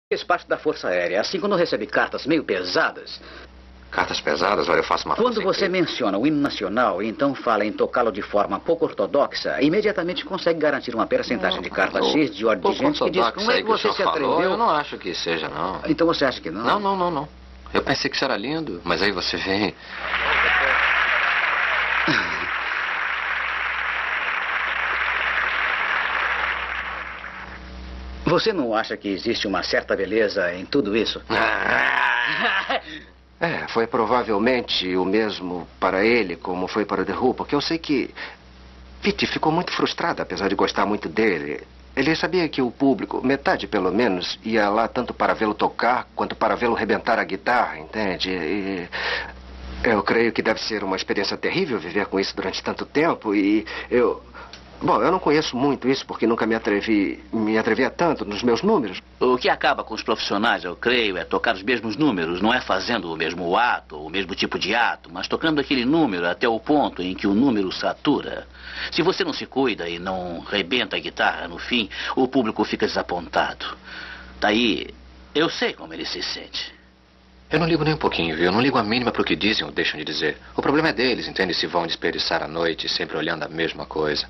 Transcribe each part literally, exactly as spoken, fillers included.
Fez parte da Força Aérea. Assim, quando recebe cartas meio pesadas... Cartas pesadas? Olha, eu faço uma... Quando você menciona o hino nacional e então fala em tocá-lo de forma pouco ortodoxa, imediatamente consegue garantir uma percentagem de cartas X de ordem de gente que diz... Como é que você se atreveu? Eu não acho que seja, não. Então você acha que não? Não, não, não, não. Eu pensei que isso era lindo, mas aí você vem... Você não acha que existe uma certa beleza em tudo isso? É, foi provavelmente o mesmo para ele como foi para The Who, porque eu sei que Pete ficou muito frustrada, apesar de gostar muito dele. Ele sabia que o público, metade pelo menos, ia lá tanto para vê-lo tocar quanto para vê-lo rebentar a guitarra, entende? E eu creio que deve ser uma experiência terrível viver com isso durante tanto tempo e eu... Bom, eu não conheço muito isso porque nunca me atrevi, me atrevi a tanto nos meus números. O que acaba com os profissionais, eu creio, é tocar os mesmos números. Não é fazendo o mesmo ato, o mesmo tipo de ato, mas tocando aquele número até o ponto em que o número satura. Se você não se cuida e não rebenta a guitarra no fim, o público fica desapontado. Daí, eu sei como ele se sente. Eu não ligo nem um pouquinho, viu? Eu não ligo a mínima pro que dizem ou deixam de dizer. O problema é deles, entende? Se vão desperdiçar a noite sempre olhando a mesma coisa.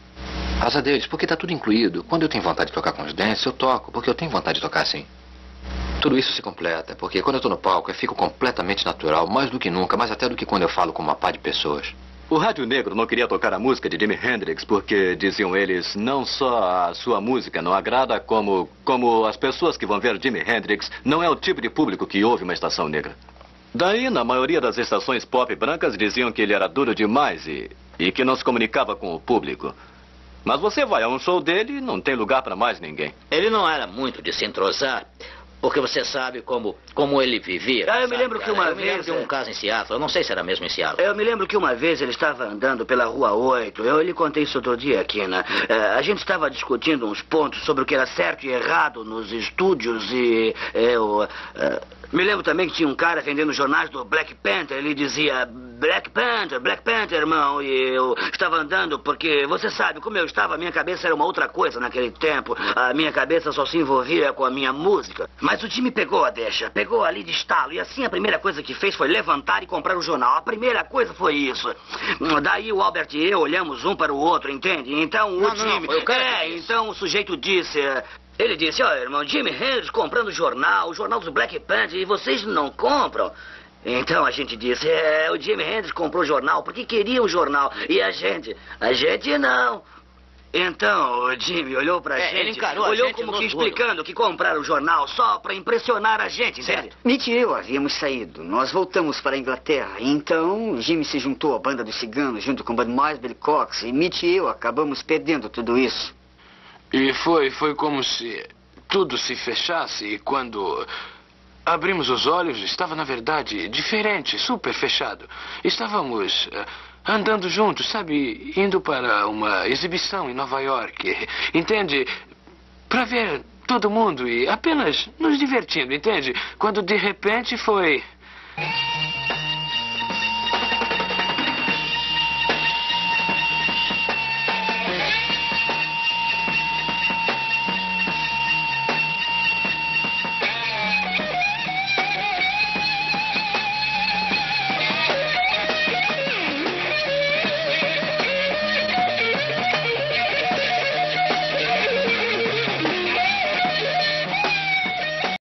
Asa deles, porque tá tudo incluído. Quando eu tenho vontade de tocar com os dentes, eu toco, porque eu tenho vontade de tocar assim. Tudo isso se completa, porque quando eu tô no palco, eu fico completamente natural, mais do que nunca, mais até do que quando eu falo com uma pá de pessoas. O Rádio Negro não queria tocar a música de Jimi Hendrix porque, diziam eles, não só a sua música não agrada, como, como as pessoas que vão ver Jimi Hendrix não é o tipo de público que ouve uma estação negra. Daí, na maioria das estações pop brancas, diziam que ele era duro demais e, e que não se comunicava com o público. Mas você vai a um show dele e não tem lugar para mais ninguém. Ele não era muito de se entrosar, porque você sabe como, como ele vivia. Ah, eu me sabe, lembro que cara? uma eu vez... me lembro de um caso em Seattle, eu não sei se era mesmo em Seattle. Eu me lembro que uma vez ele estava andando pela Rua oito, eu lhe contei isso outro dia aqui, né? Uh, a gente estava discutindo uns pontos sobre o que era certo e errado nos estúdios e eu... Uh, me lembro também que tinha um cara vendendo jornais do Black Panther. Ele dizia, Black Panther, Black Panther, irmão. E eu estava andando porque, você sabe, como eu estava, a minha cabeça era uma outra coisa naquele tempo. A minha cabeça só se envolvia com a minha música. Mas o time pegou a deixa, pegou ali de estalo. E assim a primeira coisa que fez foi levantar e comprar o jornal. A primeira coisa foi isso. Daí o Albert e eu olhamos um para o outro, entende? Então o não, time... Não, não, foi o cara é, então o sujeito disse... Ele disse, ó, irmão, Jimi Hendrix comprando jornal, o jornal dos Black Panther, e vocês não compram? Então a gente disse, é, o Jimi Hendrix comprou jornal porque queria um jornal, e a gente, a gente não. Então o Jimmy olhou pra é, gente, ele encarou a olhou gente como no que explicando que compraram o jornal só pra impressionar a gente, entende? Mitch e eu havíamos saído, nós voltamos para a Inglaterra, então Jimmy se juntou à banda dos ciganos junto com Bud Miles, Billy Cox, e Mitch e eu acabamos perdendo tudo isso. E foi, foi como se tudo se fechasse e quando abrimos os olhos estava, na verdade, diferente, super fechado. Estávamos uh, andando juntos, sabe, indo para uma exibição em Nova York, entende? Para ver todo mundo e apenas nos divertindo, entende? Quando de repente foi...